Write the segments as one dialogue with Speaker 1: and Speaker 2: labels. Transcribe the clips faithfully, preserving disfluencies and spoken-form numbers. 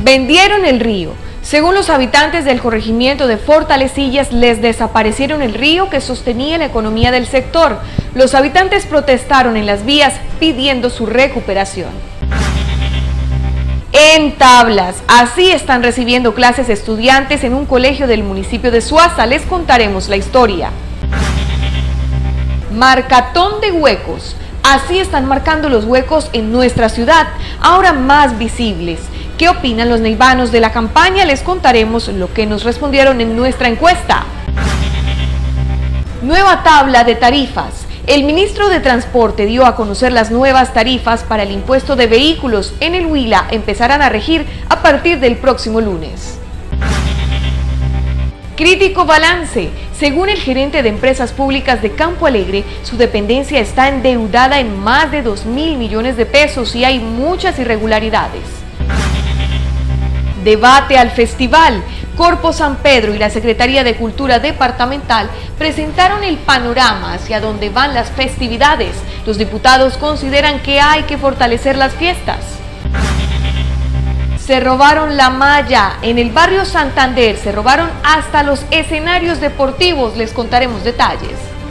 Speaker 1: Vendieron el río. Según los habitantes del corregimiento de Fortalecillas, les desaparecieron el río que sostenía la economía del sector. Los habitantes protestaron en las vías pidiendo su recuperación. En Tablas, así están recibiendo clases estudiantes en un colegio del municipio de Suaza. Les contaremos la historia. Marcatón de huecos. Así están marcando los huecos en nuestra ciudad, ahora más visibles. ¿Qué opinan los neivanos de la campaña? Les contaremos lo que nos respondieron en nuestra encuesta. Nueva tabla de tarifas. El ministro de Transporte dio a conocer las nuevas tarifas para el impuesto de vehículos en el Huila. Empezarán a regir a partir del próximo lunes. Crítico balance. Según el gerente de Empresas Públicas de Campo Alegre, su dependencia está endeudada en más de dos mil millones de pesos y hay muchas irregularidades. Debate al festival. Corpo San Pedro y la Secretaría de Cultura Departamental presentaron el panorama hacia donde van las festividades. Los diputados consideran que hay que fortalecer las fiestas. Se robaron la malla. En el barrio Santander se robaron hasta los escenarios deportivos. Les contaremos detalles.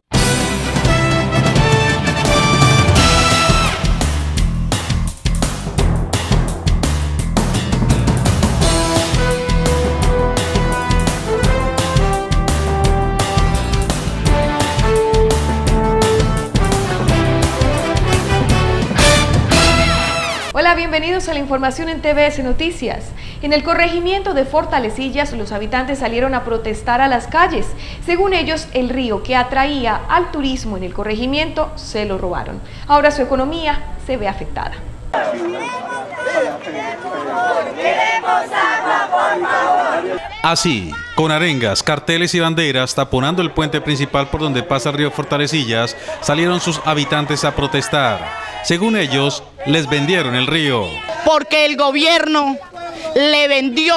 Speaker 1: Hola, bienvenidos a la información en T V S Noticias. En el corregimiento de Fortalecillas, los habitantes salieron a protestar a las calles. Según ellos, el río que atraía al turismo en el corregimiento se lo robaron. Ahora su economía se ve afectada.
Speaker 2: Así, con arengas, carteles y banderas taponando el puente principal por donde pasa el río Fortalecillas, salieron sus habitantes a protestar. Según ellos, les vendieron el río.
Speaker 3: Porque el gobierno le vendió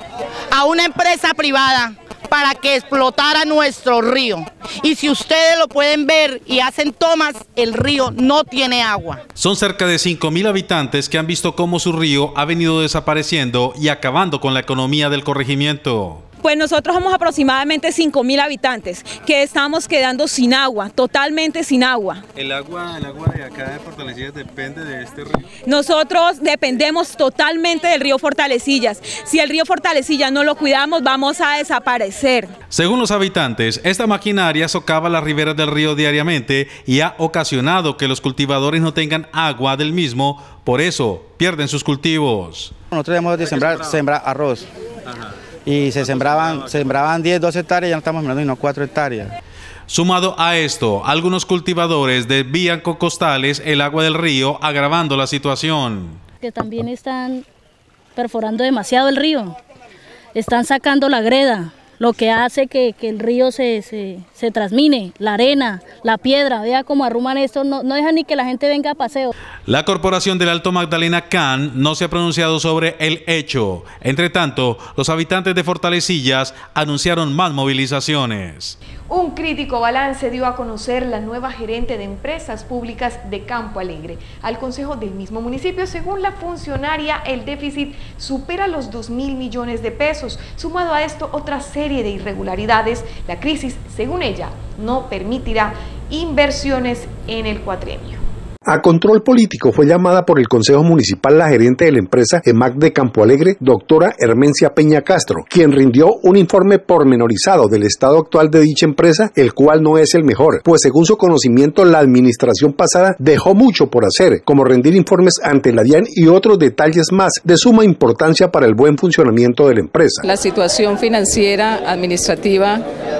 Speaker 3: a una empresa privada para que explotara nuestro río. Y si ustedes lo pueden ver y hacen tomas, el río no tiene agua.
Speaker 2: Son cerca de cinco mil habitantes que han visto cómo su río ha venido desapareciendo y acabando con la economía del corregimiento.
Speaker 4: Pues nosotros somos aproximadamente cinco mil habitantes que estamos quedando sin agua, totalmente sin agua.
Speaker 2: ¿El agua, el agua de acá de Fortalecillas depende de este río?
Speaker 4: Nosotros dependemos totalmente del río Fortalecillas. Si el río Fortalecillas no lo cuidamos, vamos a desaparecer.
Speaker 2: Según los habitantes, esta maquinaria socava las riberas del río diariamente y ha ocasionado que los cultivadores no tengan agua del mismo, por eso pierden sus cultivos.
Speaker 5: Nosotros debemos de sembrar, sembrar arroz. Ajá. Y se sembraban, sembraban diez, doce hectáreas, ya no estamos sembrando sino cuatro hectáreas.
Speaker 2: Sumado a esto, algunos cultivadores desvían con costales el agua del río, agravando la situación.
Speaker 6: Que también están perforando demasiado el río, están sacando la greda, lo que hace que, que el río se, se, se transmine, la arena, la piedra, vea cómo arruman esto, no, no dejan ni que la gente venga a paseo.
Speaker 2: La Corporación del Alto Magdalena C A N no se ha pronunciado sobre el hecho. Entre tanto, los habitantes de Fortalecillas anunciaron más movilizaciones.
Speaker 1: Un crítico balance dio a conocer la nueva gerente de Empresas Públicas de Campo Alegre al consejo del mismo municipio. Según la funcionaria, el déficit supera los dos mil millones de pesos. Sumado a esto, otra serie de irregularidades. La crisis, según ella, no permitirá inversiones en el cuatrienio.
Speaker 7: A control político fue llamada por el Consejo Municipal la gerente de la empresa EMAC de Campo Alegre, doctora Hermencia Peña Castro, quien rindió un informe pormenorizado del estado actual de dicha empresa, el cual no es el mejor, pues según su conocimiento la administración pasada dejó mucho por hacer, como rendir informes ante la DIAN y otros detalles más de suma importancia para el buen funcionamiento de la empresa.
Speaker 8: La situación financiera, administrativa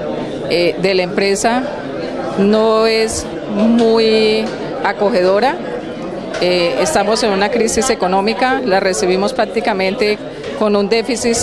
Speaker 8: eh, de la empresa no es muy acogedora. Eh, estamos en una crisis económica, la recibimos prácticamente con un déficit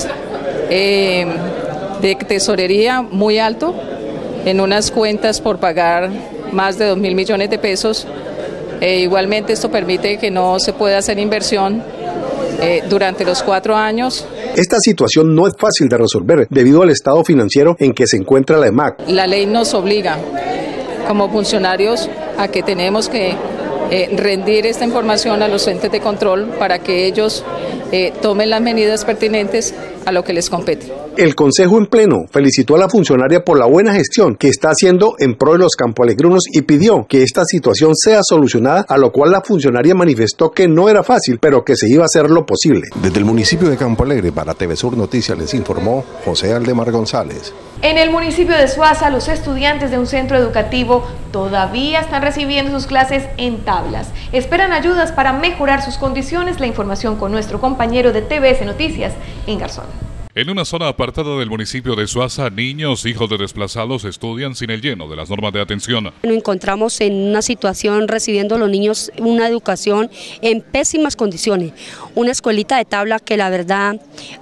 Speaker 8: eh, de tesorería muy alto, en unas cuentas por pagar más de dos mil millones de pesos. Eh, igualmente esto permite que no se pueda hacer inversión eh, durante los cuatro años.
Speaker 7: Esta situación no es fácil de resolver debido al estado financiero en que se encuentra la EMAC.
Speaker 8: La ley nos obliga como funcionarios a que tenemos que eh, rendir esta información a los entes de control para que ellos eh, tomen las medidas pertinentes a lo que les compete.
Speaker 7: El Consejo en pleno felicitó a la funcionaria por la buena gestión que está haciendo en pro de los campoalegrinos y pidió que esta situación sea solucionada, a lo cual la funcionaria manifestó que no era fácil, pero que se iba a hacer lo posible.
Speaker 9: Desde el municipio de Campo Alegre, para T V Sur Noticias, les informó José Aldemar González.
Speaker 1: En el municipio de Suaza, los estudiantes de un centro educativo todavía están recibiendo sus clases en tablas. Esperan ayudas para mejorar sus condiciones. La información con nuestro compañero de T V S Noticias en Garzón.
Speaker 10: En una zona apartada del municipio de Suaza, niños, hijos de desplazados, estudian sin el lleno de las normas de atención.
Speaker 11: Nos encontramos en una situación recibiendo los niños una educación en pésimas condiciones. Una escuelita de tabla que la verdad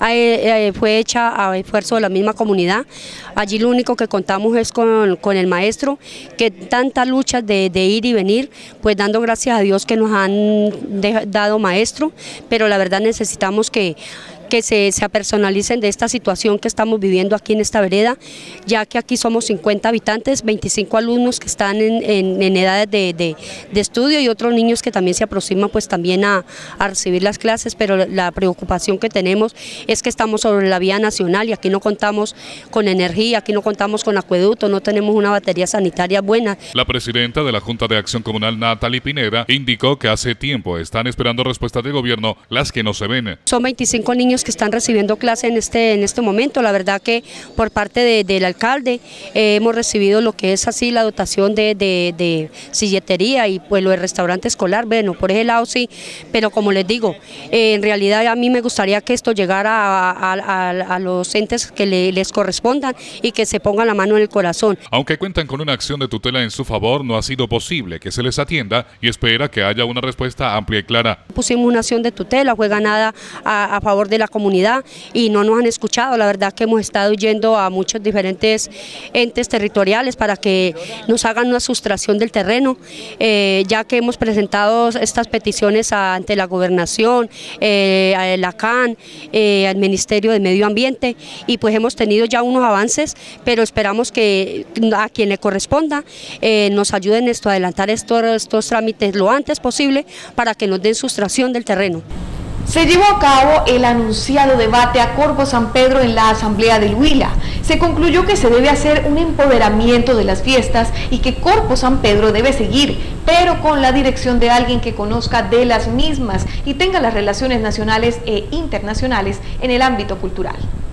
Speaker 11: eh, fue hecha a esfuerzo de la misma comunidad. Allí lo único que contamos es con, con el maestro, que tantas luchas de, de ir y venir, pues dando gracias a Dios que nos han de, dado maestro, pero la verdad necesitamos que que se, se apersonalicen de esta situación que estamos viviendo aquí en esta vereda, ya que aquí somos cincuenta habitantes, veinticinco alumnos que están en, en, en edades de, de, de estudio y otros niños que también se aproximan pues también a, a recibir las clases, pero la preocupación que tenemos es que estamos sobre la vía nacional y aquí no contamos con energía, aquí no contamos con acueducto, no tenemos una batería sanitaria buena.
Speaker 10: La presidenta de la Junta de Acción Comunal, Natalie Pineda, indicó que hace tiempo están esperando respuestas del gobierno, las que no se ven.
Speaker 11: Son veinticinco niños que están recibiendo clase en este, en este momento. La verdad que por parte de, del alcalde eh, hemos recibido lo que es así la dotación de, de, de silletería y pues lo de restaurante escolar, bueno, por ese lado sí, pero como les digo, eh, en realidad a mí me gustaría que esto llegara a, a, a, a los entes que le, les correspondan y que se pongan la mano en el corazón.
Speaker 10: Aunque cuentan con una acción de tutela en su favor, no ha sido posible que se les atienda y espera que haya una respuesta amplia y clara.
Speaker 11: Pusimos una acción de tutela, fue ganada a, a favor de la comunidad y no nos han escuchado. La verdad que hemos estado yendo a muchos diferentes entes territoriales para que nos hagan una sustracción del terreno, eh, ya que hemos presentado estas peticiones a, ante la gobernación, eh, a la C A N, eh, al Ministerio de Medio Ambiente y pues hemos tenido ya unos avances, pero esperamos que a quien le corresponda eh, nos ayuden esto, a adelantar estos, estos trámites lo antes posible para que nos den sustracción del terreno.
Speaker 1: Se llevó a cabo el anunciado debate a Corpo San Pedro en la Asamblea del Huila. Se concluyó que se debe hacer un empoderamiento de las fiestas y que Corpo San Pedro debe seguir, pero con la dirección de alguien que conozca de las mismas y tenga las relaciones nacionales e internacionales en el ámbito cultural.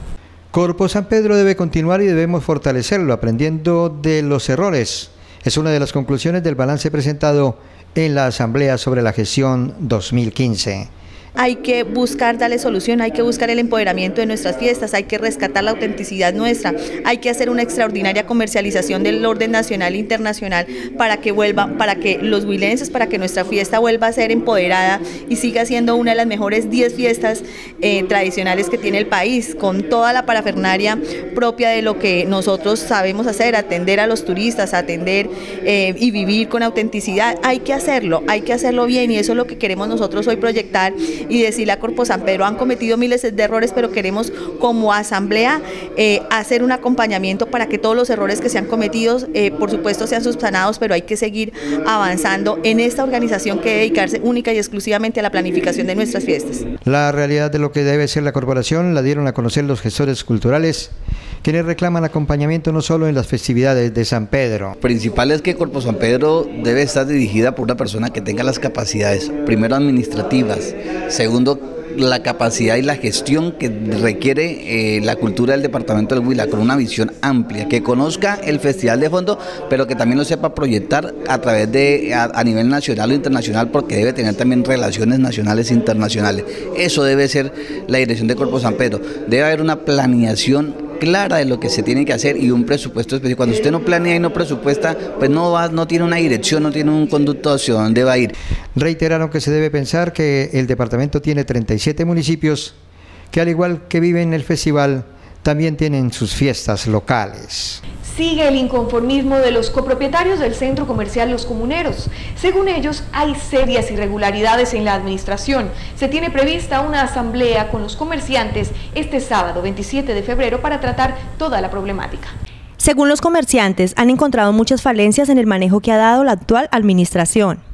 Speaker 12: Corpo San Pedro debe continuar y debemos fortalecerlo aprendiendo de los errores. Es una de las conclusiones del balance presentado en la Asamblea sobre la gestión dos mil quince.
Speaker 13: Hay que buscar darle solución, hay que buscar el empoderamiento de nuestras fiestas, hay que rescatar la autenticidad nuestra, hay que hacer una extraordinaria comercialización del orden nacional e internacional para que vuelva, para que los huilenses, para que nuestra fiesta vuelva a ser empoderada y siga siendo una de las mejores diez fiestas eh, tradicionales que tiene el país, con toda la parafernalia propia de lo que nosotros sabemos hacer, atender a los turistas, atender eh, y vivir con autenticidad. Hay que hacerlo, hay que hacerlo bien y eso es lo que queremos nosotros hoy proyectar y decirle a Corpo San Pedro, han cometido miles de errores, pero queremos como asamblea eh, hacer un acompañamiento para que todos los errores que se han cometido, eh, por supuesto, sean subsanados, pero hay que seguir avanzando en esta organización que debe dedicarse única y exclusivamente a la planificación de nuestras fiestas.
Speaker 12: La realidad de lo que debe ser la corporación la dieron a conocer los gestores culturales, quienes reclaman acompañamiento no solo en las festividades de San Pedro.
Speaker 14: Lo principal es que Corpo San Pedro debe estar dirigida por una persona que tenga las capacidades, primero administrativas, segundo la capacidad y la gestión que requiere eh, la cultura del departamento del Huila, con una visión amplia, que conozca el festival de fondo, pero que también lo sepa proyectar a través de, a, a nivel nacional o internacional, porque debe tener también relaciones nacionales e internacionales. Eso debe ser la dirección de Corpo San Pedro. Debe haber una planeación clara de lo que se tiene que hacer y un presupuesto específico. Cuando usted no planea y no presupuesta, pues no va, no tiene una dirección, no tiene un conducto hacia dónde va a ir.
Speaker 12: Reiteraron que se debe pensar que el departamento tiene treinta y siete municipios que, al igual que viven el festival, también tienen sus fiestas locales.
Speaker 1: Sigue el inconformismo de los copropietarios del centro comercial Los Comuneros. Según ellos, hay serias irregularidades en la administración. Se tiene prevista una asamblea con los comerciantes este sábado veintisiete de febrero para tratar toda la problemática.
Speaker 15: Según los comerciantes, han encontrado muchas falencias en el manejo que ha dado la actual administración.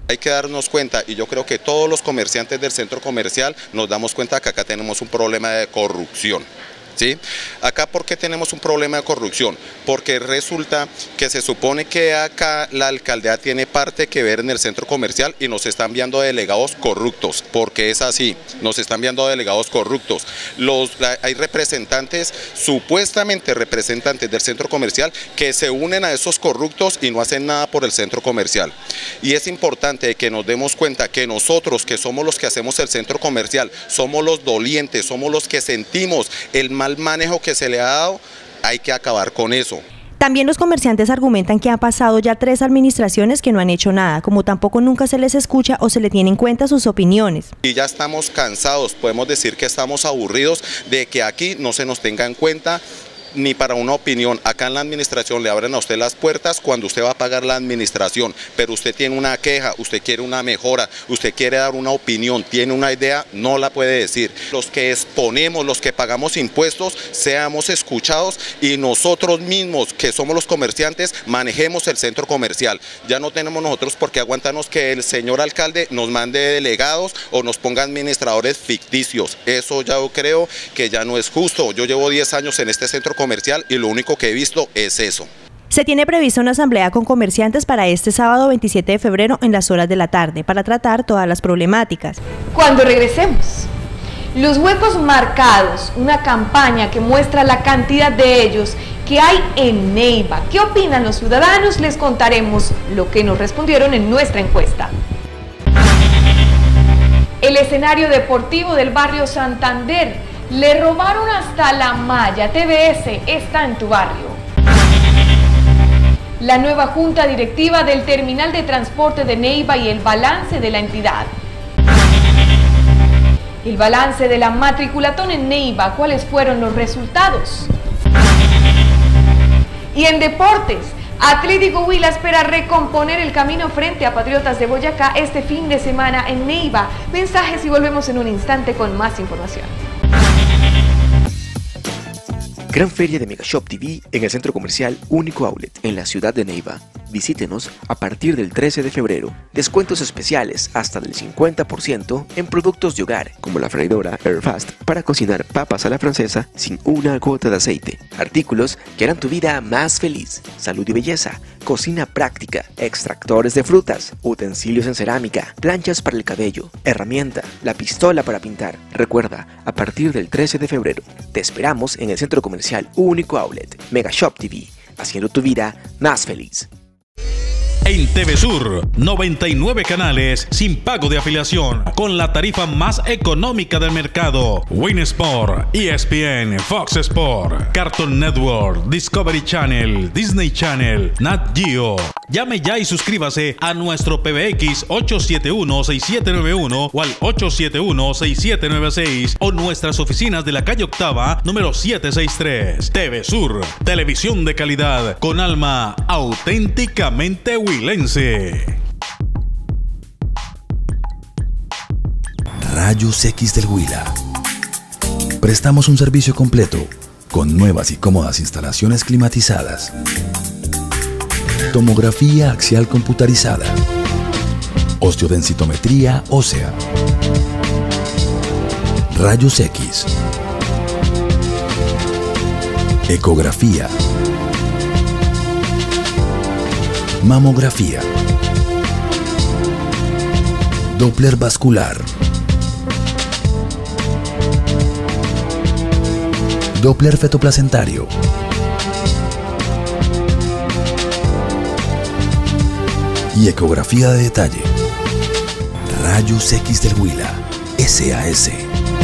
Speaker 15: Hay que darnos cuenta, y yo creo que todos los comerciantes del centro comercial nos damos cuenta que acá tenemos un problema de corrupción. ¿Sí? Acá, ¿por qué tenemos un problema de corrupción? Porque resulta que se supone que acá la alcaldía tiene parte que ver en el centro comercial y nos están enviando delegados corruptos, porque es así, nos están enviando delegados corruptos. Los, la, hay representantes, supuestamente representantes del centro comercial, que se unen a esos corruptos y no hacen nada por el centro comercial. Y es importante que nos demos cuenta que nosotros, que somos los que hacemos el centro comercial, somos los dolientes, somos los que sentimos el mal manejo que se le ha dado, hay que acabar con eso.
Speaker 16: También los comerciantes argumentan que han pasado ya tres administraciones que no han hecho nada, como tampoco nunca se les escucha o se le tiene en cuenta sus opiniones.
Speaker 15: Y ya estamos cansados, podemos decir que estamos aburridos de que aquí no se nos tenga en cuenta ni para una opinión. Acá en la administración le abren a usted las puertas cuando usted va a pagar la administración, pero usted tiene una queja, usted quiere una mejora, usted quiere dar una opinión, tiene una idea, no la puede decir. Los que exponemos, los que pagamos impuestos, seamos escuchados y nosotros mismos, que somos los comerciantes, manejemos el centro comercial. Ya no tenemos nosotros por qué aguantarnos que el señor alcalde nos mande delegados o nos ponga administradores ficticios. Eso ya yo creo que ya no es justo. Yo llevo diez años en este centro comercial y lo único que he visto es eso.
Speaker 16: Se tiene prevista una asamblea con comerciantes para este sábado veintisiete de febrero en las horas de la tarde para tratar todas las problemáticas.
Speaker 1: Cuando regresemos, los huecos marcados, una campaña que muestra la cantidad de ellos que hay en Neiva. ¿Qué opinan los ciudadanos? Les contaremos lo que nos respondieron en nuestra encuesta. El escenario deportivo del barrio Santander. Le robaron hasta la malla. T V S está en tu barrio. La nueva junta directiva del terminal de transporte de Neiva y el balance de la entidad. El balance de la matriculatón en Neiva, ¿cuáles fueron los resultados? Y en deportes, Atlético Huila espera recomponer el camino frente a Patriotas de Boyacá este fin de semana en Neiva. Mensajes y volvemos en un instante con más información.
Speaker 17: Gran feria de Megashop T V en el centro comercial Único Outlet en la ciudad de Neiva. Visítenos a partir del trece de febrero. Descuentos especiales hasta del cincuenta por ciento en productos de hogar como la freidora Airfast para cocinar papas a la francesa sin una gota de aceite. Artículos que harán tu vida más feliz. Salud y belleza, cocina práctica, extractores de frutas, utensilios en cerámica, planchas para el cabello, herramienta, la pistola para pintar. Recuerda, a partir del trece de febrero, te esperamos en el centro comercial Único Outlet, Megashop T V, haciendo tu vida más feliz.
Speaker 2: En T V Sur, noventa y nueve canales sin pago de afiliación, con la tarifa más económica del mercado. Win Sport, E S P N, Fox Sport, Cartoon Network, Discovery Channel, Disney Channel, Nat Geo. Llame ya y suscríbase a nuestro P B X ocho siete uno, seis siete nueve uno o al ocho siete uno, seis siete nueve seis o nuestras oficinas de la calle Octava, número setecientos sesenta y tres. T V Sur, televisión de calidad con alma auténticamente huilense.
Speaker 18: Rayos X del Huila. Prestamos un servicio completo con nuevas y cómodas instalaciones climatizadas. Tomografía axial computarizada. Osteodensitometría ósea. Rayos X. Ecografía. Mamografía. Doppler vascular. Doppler fetoplacentario. Y ecografía de detalle. Rayos X del Huila. S A S.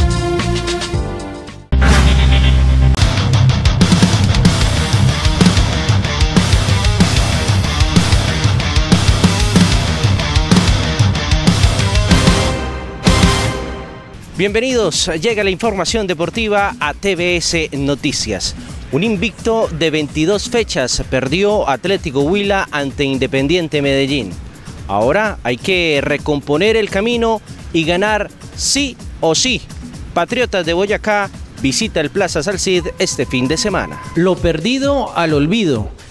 Speaker 19: Bienvenidos, llega la información deportiva a T V S Noticias. Un invicto de veintidós fechas perdió Atlético Huila ante Independiente Medellín. Ahora hay que recomponer el camino y ganar sí o sí. Patriotas de Boyacá visita el Plaza Salcid este fin de semana.
Speaker 20: Lo perdido al olvido.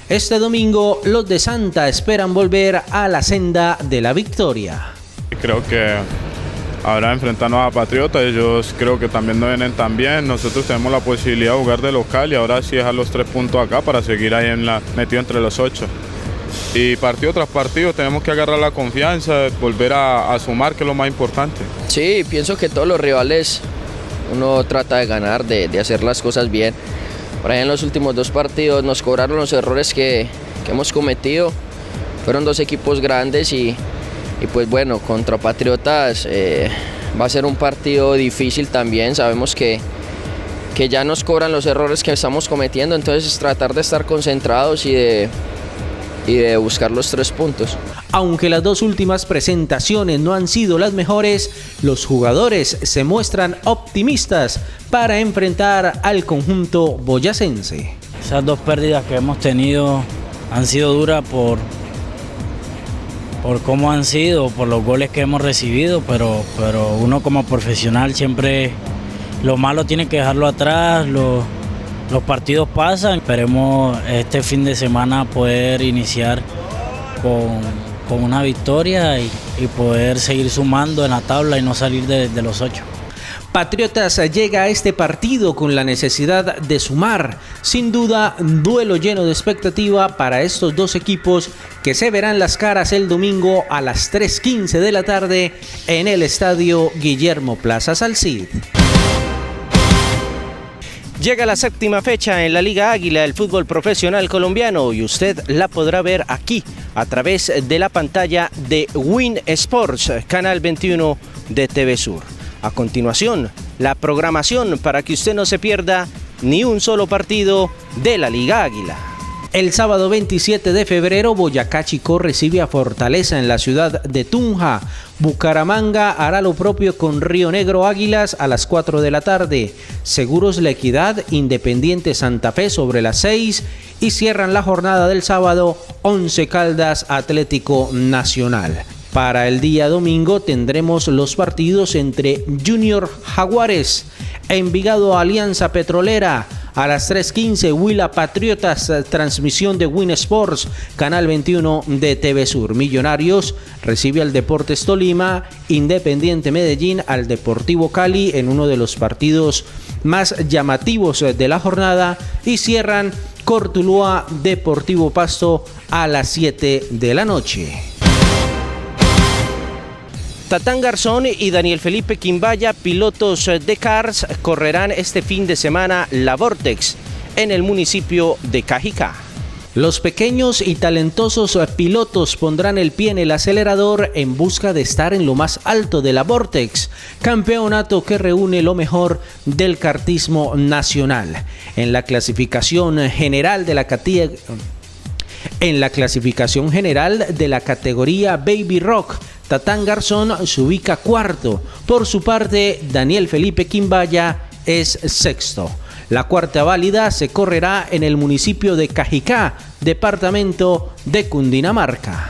Speaker 19: Este domingo los de Santa esperan volver a la senda de la victoria.
Speaker 20: Creo que ahora enfrentarnos a Patriotas, ellos creo que también no vienen tan bien. Nosotros tenemos la posibilidad de jugar de local y ahora sí dejar los tres puntos acá para seguir ahí en la, metido entre los ocho. Y partido tras partido tenemos que agarrar la confianza, volver a, a sumar, que es lo más importante.
Speaker 21: Sí, pienso que todos los rivales uno trata de ganar, de, de hacer las cosas bien. Por ahí en los últimos dos partidos nos cobraron los errores que, que hemos cometido. Fueron dos equipos grandes y, y pues bueno, contra Patriotas eh, va a ser un partido difícil también. Sabemos que, que ya nos cobran los errores que estamos cometiendo, entonces tratar de estar concentrados y de... y de buscar los tres puntos.
Speaker 19: Aunque las dos últimas presentaciones no han sido las mejores, los jugadores se muestran optimistas para enfrentar al conjunto boyacense.
Speaker 22: Esas dos pérdidas que hemos tenido han sido duras por, por cómo han sido, por los goles que hemos recibido, pero, pero uno como profesional siempre lo malo tiene que dejarlo atrás. Lo, Los partidos pasan, esperemos este fin de semana poder iniciar con, con una victoria y, y poder seguir sumando en la tabla y no salir de, de los ocho.
Speaker 19: Patriotas llega a este partido con la necesidad de sumar. Sin duda, duelo lleno de expectativa para estos dos equipos que se verán las caras el domingo a las tres quince de la tarde en el estadio Guillermo Plaza Salcid. Llega la séptima fecha en la Liga Águila del fútbol profesional colombiano y usted la podrá ver aquí a través de la pantalla de Win Sports, canal veintiuno de T V Sur. A continuación, la programación para que usted no se pierda ni un solo partido de la Liga Águila. El sábado veintisiete de febrero, Boyacá Chicó recibe a Fortaleza en la ciudad de Tunja. Bucaramanga hará lo propio con Río Negro Águilas a las cuatro de la tarde. Seguros La Equidad, Independiente Santa Fe sobre las seis. Y cierran la jornada del sábado, Once Caldas Atlético Nacional. Para el día domingo tendremos los partidos entre Junior Jaguares, Envigado Alianza Petrolera. A las tres quince, Huila Patriotas, transmisión de Win Sports, canal veintiuno de T V Sur. Millonarios recibe al Deportes Tolima, Independiente Medellín al Deportivo Cali en uno de los partidos más llamativos de la jornada. Y cierran Cortuluá Deportivo Pasto a las siete de la noche. Tatán Garzón y Daniel Felipe Quimbaya, pilotos de Cars, correrán este fin de semana la Vortex en el municipio de Cajicá. Los pequeños y talentosos pilotos pondrán el pie en el acelerador en busca de estar en lo más alto de la Vortex, campeonato que reúne lo mejor del kartismo nacional. En la clasificación general de la categoría, en la clasificación general de la categoría Baby Rock, Tatán Garzón se ubica cuarto. Por su parte, Daniel Felipe Quimbaya es sexto. La cuarta válida se correrá en el municipio de Cajicá, departamento de Cundinamarca.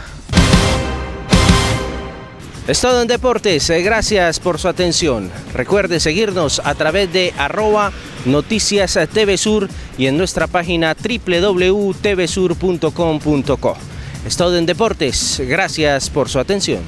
Speaker 19: Es todo en Deportes, gracias por su atención. Recuerde seguirnos a través de arroba noticias T V Sur y en nuestra página doble u doble u doble u punto t v sur punto com punto co. Es todo en Deportes, gracias por su atención.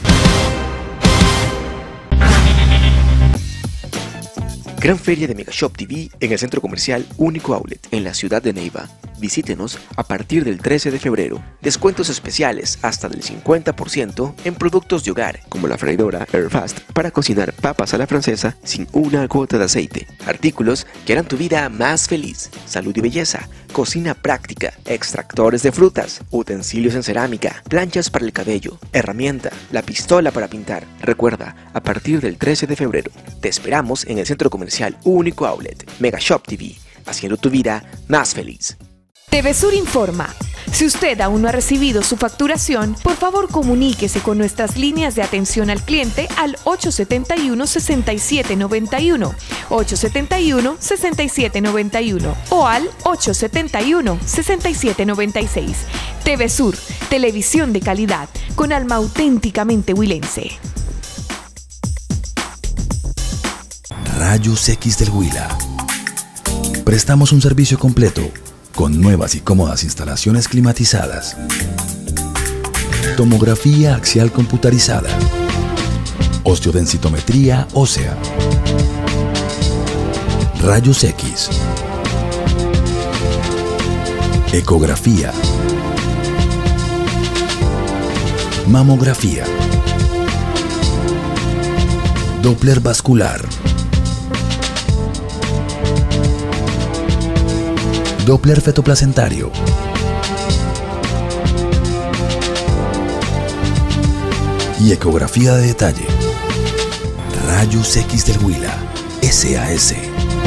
Speaker 17: Gran feria de Megashop T V en el centro comercial Único Outlet en la ciudad de Neiva. Visítenos a partir del trece de febrero. Descuentos especiales hasta del cincuenta por ciento en productos de hogar, como la freidora Airfast para cocinar papas a la francesa sin una gota de aceite. Artículos que harán tu vida más feliz. Salud y belleza, cocina práctica, extractores de frutas, utensilios en cerámica, planchas para el cabello, herramienta, la pistola para pintar. Recuerda, a partir del trece de febrero, te esperamos en el centro comercial Único Outlet, Megashop T V, haciendo tu vida más feliz.
Speaker 1: T V Sur informa. Si usted aún no ha recibido su facturación, por favor comuníquese con nuestras líneas de atención al cliente al ocho siete uno, seis siete nueve uno, ocho siete uno, seis siete nueve uno o al ocho siete uno, seis siete nueve seis. T V Sur, televisión de calidad, con alma auténticamente huilense.
Speaker 18: Rayos X del Huila. Prestamos un servicio completo con nuevas y cómodas instalaciones climatizadas. Tomografía axial computarizada. Osteodensitometría ósea. Rayos X. Ecografía. Mamografía. Doppler vascular. Doppler fetoplacentario. Y ecografía de detalle. Rayos X del Huila. S A S.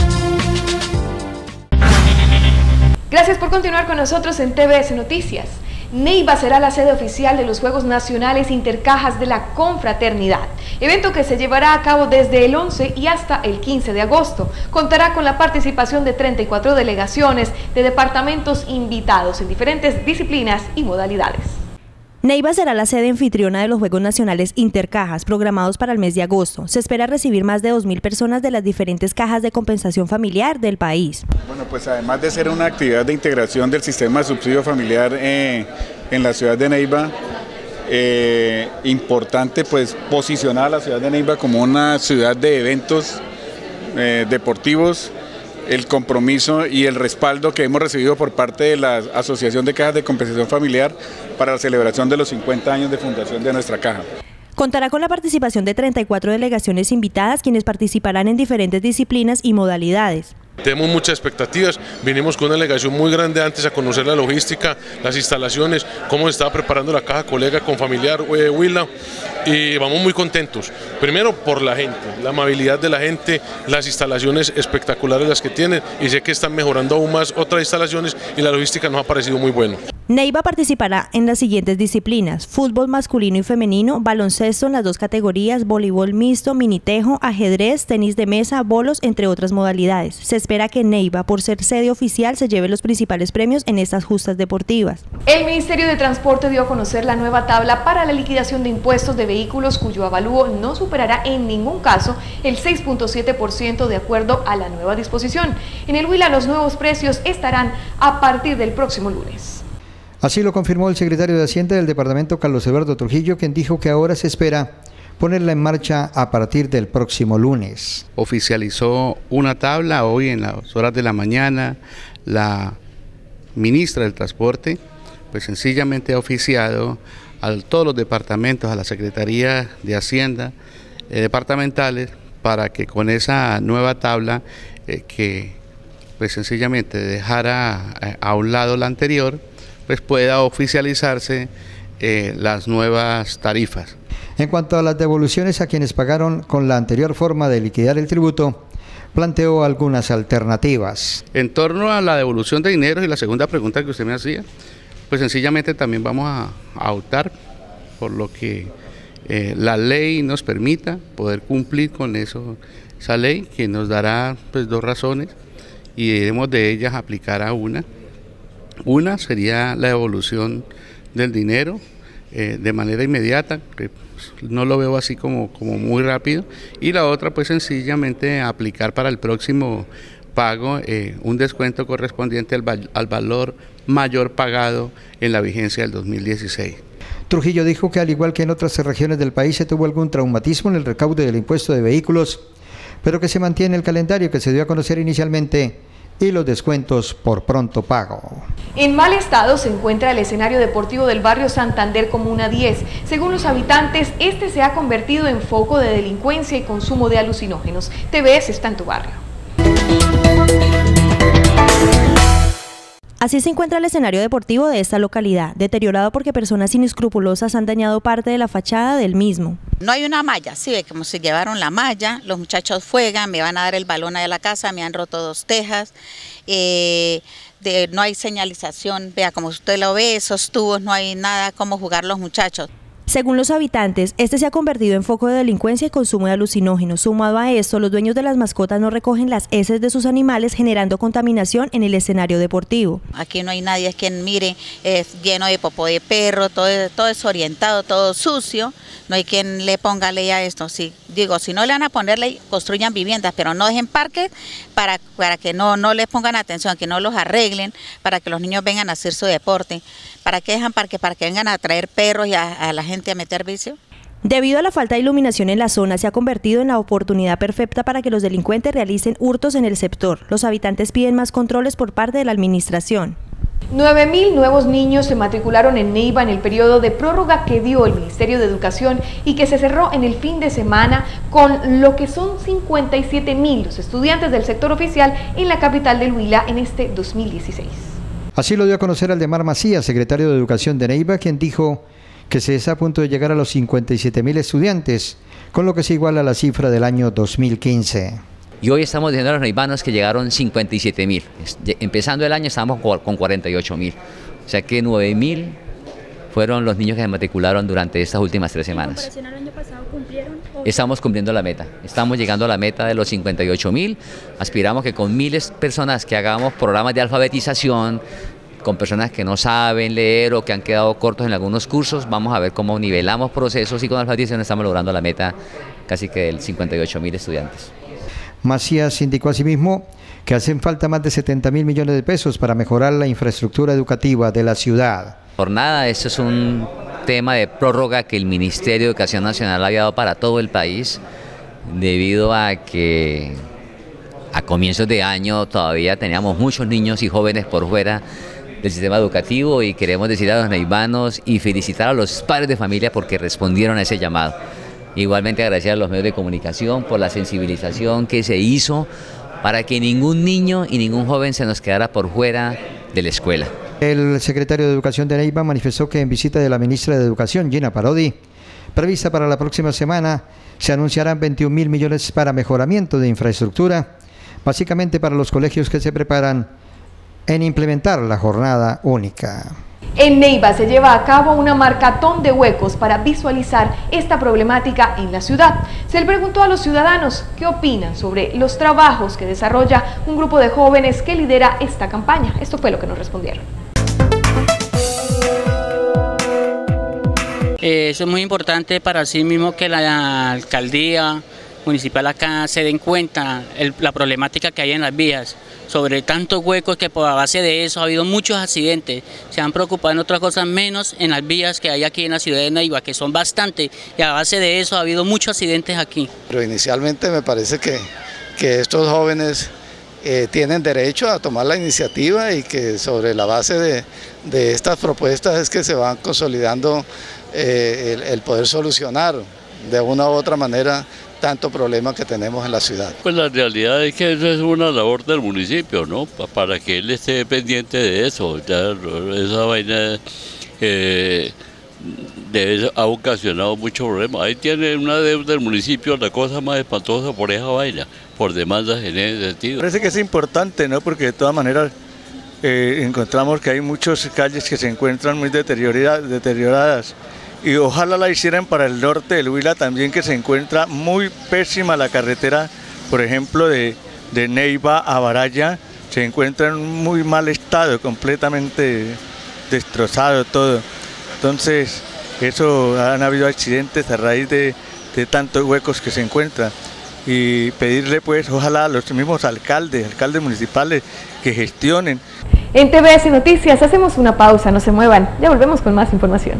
Speaker 1: Gracias por continuar con nosotros en T V S Noticias. Neiva será la sede oficial de los Juegos Nacionales Intercajas de la Confraternidad, evento que se llevará a cabo desde el once y hasta el quince de agosto. Contará con la participación de treinta y cuatro delegaciones de departamentos invitados en diferentes disciplinas y modalidades.
Speaker 16: Neiva será la sede anfitriona de los Juegos Nacionales Intercajas, programados para el mes de agosto. Se espera recibir más de dos mil personas de las diferentes cajas de compensación familiar del país.
Speaker 3: Bueno, pues además de ser una actividad de integración del sistema de subsidio familiar eh, en la ciudad de Neiva, eh, importante pues posicionar a la ciudad de Neiva como una ciudad de eventos eh, deportivos, el compromiso y el respaldo que hemos recibido por parte de la Asociación de Cajas de Compensación Familiar para la celebración de los cincuenta años de fundación de nuestra caja.
Speaker 16: Contará con la participación de treinta y cuatro delegaciones invitadas, quienes participarán en diferentes disciplinas y modalidades.
Speaker 4: Tenemos muchas expectativas, vinimos con una delegación muy grande antes a conocer la logística, las instalaciones, cómo se estaba preparando la caja colega con familiar eh, Huila, y vamos muy contentos, primero por la gente, la amabilidad de la gente, las instalaciones espectaculares las que tienen, y sé que están mejorando aún más otras instalaciones y la logística nos ha parecido muy bueno.
Speaker 16: Neiva participará en las siguientes disciplinas: fútbol masculino y femenino, baloncesto en las dos categorías, voleibol mixto, minitejo, ajedrez, tenis de mesa, bolos, entre otras modalidades. Se espera que Neiva, por ser sede oficial, se lleve los principales premios en estas justas deportivas.
Speaker 1: El Ministerio de Transporte dio a conocer la nueva tabla para la liquidación de impuestos de vehículos, cuyo avalúo no superará en ningún caso el seis punto siete por ciento de acuerdo a la nueva disposición. En el Huila los nuevos precios estarán a partir del próximo lunes.
Speaker 12: Así lo confirmó el secretario de Hacienda del departamento, Carlos Eduardo Trujillo, quien dijo que ahora se espera ponerla en marcha a partir del próximo lunes.
Speaker 23: Oficializó una tabla hoy en las horas de la mañana. La ministra del Transporte pues sencillamente ha oficiado a todos los departamentos, a la Secretaría de Hacienda eh, departamentales, para que con esa nueva tabla eh, que pues sencillamente dejara eh, a un lado la anterior, pues pueda oficializarse eh, las nuevas tarifas.
Speaker 12: En cuanto a las devoluciones a quienes pagaron con la anterior forma de liquidar el tributo, planteó algunas alternativas.
Speaker 23: En torno a la devolución de dinero y la segunda pregunta que usted me hacía, pues sencillamente también vamos a, a optar por lo que eh, la ley nos permita poder cumplir con eso, esa ley que nos dará pues dos razones y debemos de ellas aplicar a una. Una sería la devolución del dinero eh, de manera inmediata, que no lo veo así como, como muy rápido, y la otra pues sencillamente aplicar para el próximo pago eh, un descuento correspondiente al, al valor mayor pagado en la vigencia del dos mil dieciséis.
Speaker 12: Trujillo dijo que al igual que en otras regiones del país se tuvo algún traumatismo en el recaudo del impuesto de vehículos, pero que se mantiene el calendario que se dio a conocer inicialmente y los descuentos por pronto pago.
Speaker 1: En mal estado se encuentra el escenario deportivo del barrio Santander Comuna diez. Según los habitantes, este se ha convertido en foco de delincuencia y consumo de alucinógenos. T V S está en tu barrio.
Speaker 16: Así se encuentra el escenario deportivo de esta localidad, deteriorado porque personas inescrupulosas han dañado parte de la fachada del mismo.
Speaker 24: No hay una malla, sí, ve como se llevaron la malla, los muchachos juegan, me van a dar el balón a la casa, me han roto dos tejas, eh, de, no hay señalización, vea como usted lo ve, esos tubos, no hay nada como jugar los muchachos.
Speaker 16: Según los habitantes, este se ha convertido en foco de delincuencia y consumo de alucinógenos. Sumado a esto, los dueños de las mascotas no recogen las heces de sus animales, generando contaminación en el escenario deportivo.
Speaker 24: Aquí no hay nadie quien mire, es lleno de popó de perro, todo, todo desorientado, todo sucio. No hay quien le ponga ley a esto. Si digo, si no le van a ponerle, construyan viviendas, pero no dejen parques para, para que no, no les pongan atención, que no los arreglen, para que los niños vengan a hacer su deporte. ¿Para qué dejan parques? Para que vengan a traer perros y a, a la gente a meter vicio.
Speaker 16: Debido a la falta de iluminación en la zona, se ha convertido en la oportunidad perfecta para que los delincuentes realicen hurtos en el sector. Los habitantes piden más controles por parte de la administración.
Speaker 1: nueve mil nuevos niños se matricularon en Neiva en el periodo de prórroga que dio el Ministerio de Educación y que se cerró en el fin de semana, con lo que son cincuenta y siete mil los estudiantes del sector oficial en la capital del Huila en este dos mil dieciséis.
Speaker 12: Así lo dio a conocer Aldemar Macías, secretario de Educación de Neiva, quien dijo que se está a punto de llegar a los cincuenta y siete mil estudiantes, con lo que se iguala a la cifra del año dos mil quince.
Speaker 5: Y hoy estamos diciendo a los neivanos que llegaron cincuenta y siete mil. Empezando el año estábamos con cuarenta y ocho mil. O sea que nueve mil fueron los niños que se matricularon durante estas últimas tres semanas.
Speaker 6: ¿En comparación al año pasado cumplieron? O...
Speaker 5: Estamos cumpliendo la meta. Estamos llegando a la meta de los cincuenta y ocho mil. Aspiramos que con miles de personas que hagamos programas de alfabetización, con personas que no saben leer o que han quedado cortos en algunos cursos, vamos a ver cómo nivelamos procesos y con alfabetización estamos logrando la meta casi que del cincuenta y ocho mil estudiantes.
Speaker 12: Macías indicó asimismo que hacen falta más de setenta mil millones de pesos para mejorar la infraestructura educativa de la ciudad.
Speaker 5: Por nada, esto es un tema de prórroga que el Ministerio de Educación Nacional había dado para todo el país, debido a que a comienzos de año todavía teníamos muchos niños y jóvenes por fuera del sistema educativo, y queremos decir a los neivanos y felicitar a los padres de familia porque respondieron a ese llamado. Igualmente agradecer a los medios de comunicación por la sensibilización que se hizo para que ningún niño y ningún joven se nos quedara por fuera de la escuela.
Speaker 12: El secretario de Educación de Neiva manifestó que en visita de la ministra de Educación, Gina Parodi, prevista para la próxima semana, se anunciarán veintiún mil millones para mejoramiento de infraestructura, básicamente para los colegios que se preparan en implementar la jornada única.
Speaker 1: En Neiva se lleva a cabo una marcatón de huecos para visualizar esta problemática en la ciudad. Se le preguntó a los ciudadanos qué opinan sobre los trabajos que desarrolla un grupo de jóvenes que lidera esta campaña. Esto fue lo que nos respondieron.
Speaker 7: Eh, eso es muy importante para sí mismo que la alcaldía municipal acá se den cuenta el, la problemática que hay en las vías, sobre tantos huecos que por base de eso ha habido muchos accidentes. Se han preocupado en otras cosas menos en las vías que hay aquí en la ciudad de Neiva, que son bastantes, y a base de eso ha habido muchos accidentes aquí.
Speaker 8: Pero inicialmente me parece que, que estos jóvenes eh, tienen derecho a tomar la iniciativa, y que sobre la base de, de estas propuestas es que se van consolidando eh, el, el poder solucionar de una u otra manera tanto problema que tenemos en la ciudad.
Speaker 25: Pues la realidad es que eso es una labor del municipio, ¿no? Para que él esté pendiente de eso. Ya esa vaina eh, de, ha ocasionado muchos problemas. Ahí tiene una deuda del municipio, la cosa más espantosa por esa vaina, por demandas en ese sentido.
Speaker 26: Parece que es importante, ¿no? Porque de todas maneras eh, encontramos que hay muchas calles que se encuentran muy deterioradas, deterioradas. Y ojalá la hicieran para el norte del Huila también, que se encuentra muy pésima la carretera, por ejemplo, de, de Neiva a Baraya, se encuentra en muy mal estado, completamente destrozado todo. Entonces, eso han habido accidentes a raíz de, de tantos huecos que se encuentran. Y pedirle pues, ojalá a los mismos alcaldes, alcaldes municipales, que gestionen.
Speaker 1: En T V S Noticias hacemos una pausa, no se muevan, ya volvemos con más información.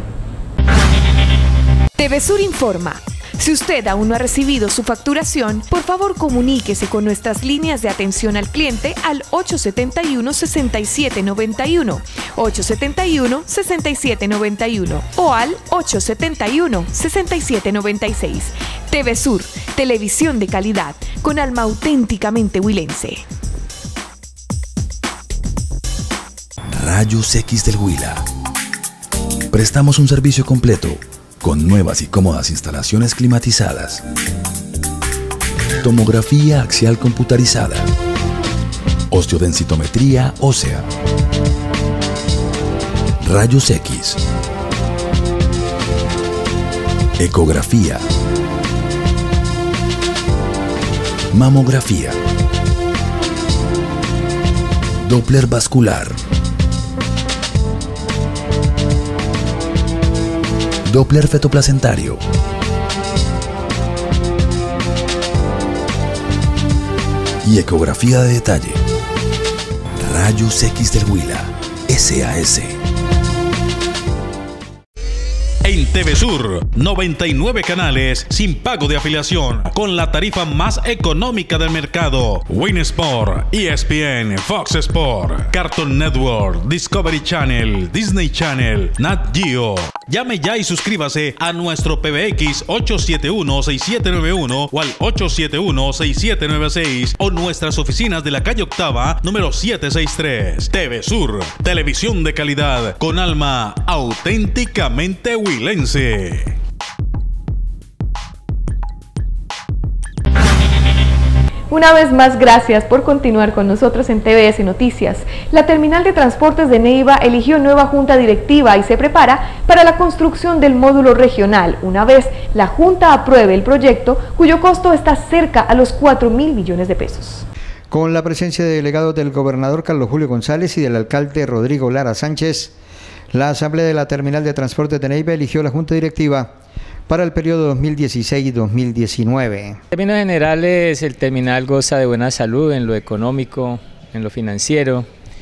Speaker 1: TVSur informa. Si usted aún no ha recibido su facturación, por favor comuníquese con nuestras líneas de atención al cliente al ocho siete uno, seis siete nueve uno, ocho siete uno, seis siete nueve uno o al ocho siete uno, seis siete nueve seis. TVSur, televisión de calidad, con alma auténticamente huilense.
Speaker 18: Rayos X del Huila. Prestamos un servicio completo, con nuevas y cómodas instalaciones climatizadas. Tomografía axial computarizada. Osteodensitometría ósea. Rayos X. Ecografía. Mamografía. Doppler vascular. Doppler fetoplacentario. y ecografía de detalle. Rayos X del Huila, S A S.
Speaker 2: En T V Sur, noventa y nueve canales sin pago de afiliación, con la tarifa más económica del mercado. Win Sport, E S P N, Fox Sport, Cartoon Network, Discovery Channel, Disney Channel, Nat Geo. Llame ya y suscríbase a nuestro P B X ocho siete uno, seis siete nueve uno o al ocho siete uno, seis siete nueve seis o nuestras oficinas de la calle Octava, número setecientos sesenta y tres. T V Sur, televisión de calidad con alma auténticamente huilense.
Speaker 1: Una vez más, gracias por continuar con nosotros en T V S Noticias. La Terminal de Transportes de Neiva eligió nueva junta directiva y se prepara para la construcción del módulo regional, una vez la junta apruebe el proyecto, cuyo costo está cerca a los cuatro mil millones de pesos.
Speaker 12: Con la presencia de delegados del gobernador Carlos Julio González y del alcalde Rodrigo Lara Sánchez, la Asamblea de la Terminal de Transportes de Neiva eligió la junta directiva para el periodo dos mil dieciséis dos mil diecinueve.
Speaker 9: En términos generales, el terminal goza de buena salud en lo económico, en lo financiero,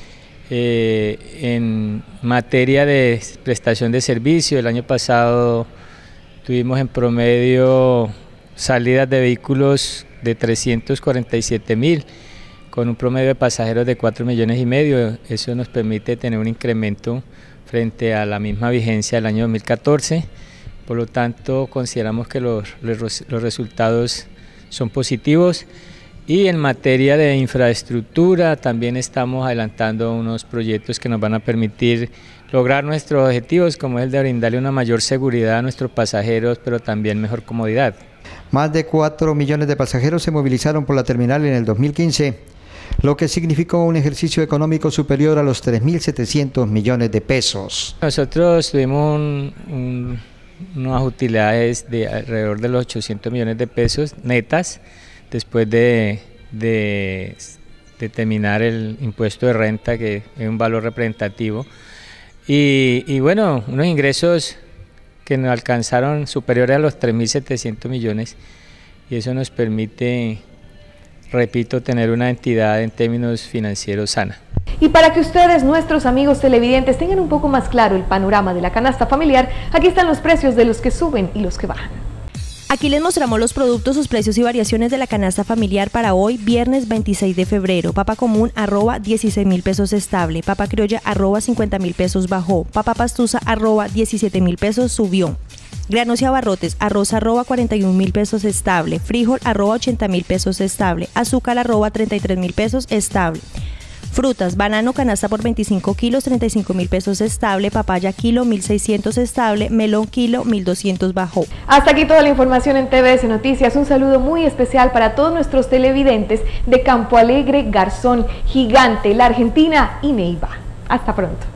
Speaker 9: eh, en materia de prestación de servicio. El año pasado tuvimos en promedio salidas de vehículos de trescientos cuarenta y siete mil, con un promedio de pasajeros de cuatro millones y medio. Eso nos permite tener un incremento frente a la misma vigencia del año dos mil catorce. Por lo tanto, consideramos que los, los, los resultados son positivos, y en materia de infraestructura también estamos adelantando unos proyectos que nos van a permitir lograr nuestros objetivos, como es el de brindarle una mayor seguridad a nuestros pasajeros, pero también mejor comodidad.
Speaker 12: Más de cuatro millones de pasajeros se movilizaron por la terminal en el dos mil quince, lo que significó un ejercicio económico superior a los tres mil setecientos millones de pesos.
Speaker 9: Nosotros tuvimos un, un unas utilidades de alrededor de los ochocientos millones de pesos netas, después de, de, de terminar el impuesto de renta, que es un valor representativo, y, y bueno, unos ingresos que nos alcanzaron superiores a los tres mil setecientos millones, y eso nos permite, repito, tener una entidad en términos financieros sana.
Speaker 1: Y para que ustedes, nuestros amigos televidentes, tengan un poco más claro el panorama de la canasta familiar, aquí están los precios de los que suben y los que bajan.
Speaker 16: Aquí les mostramos los productos, sus precios y variaciones de la canasta familiar para hoy, viernes veintiséis de febrero. Papa común, arroba dieciséis mil pesos estable. Papa criolla, arroba cincuenta mil pesos bajó. Papa pastusa, arroba diecisiete mil pesos subió. Granos y abarrotes, arroz arroba cuarenta y un mil pesos estable. Frijol, arroba ochenta mil pesos estable. Azúcar, arroba treinta y tres mil pesos estable. Frutas, banano canasta por veinticinco kilos, treinta y cinco mil pesos estable, papaya kilo, mil seiscientos estable, melón kilo, mil doscientos bajó.
Speaker 1: Hasta aquí toda la información en T V S Noticias. Un saludo muy especial para todos nuestros televidentes de Campo Alegre, Garzón, Gigante, La Argentina y Neiva. Hasta pronto.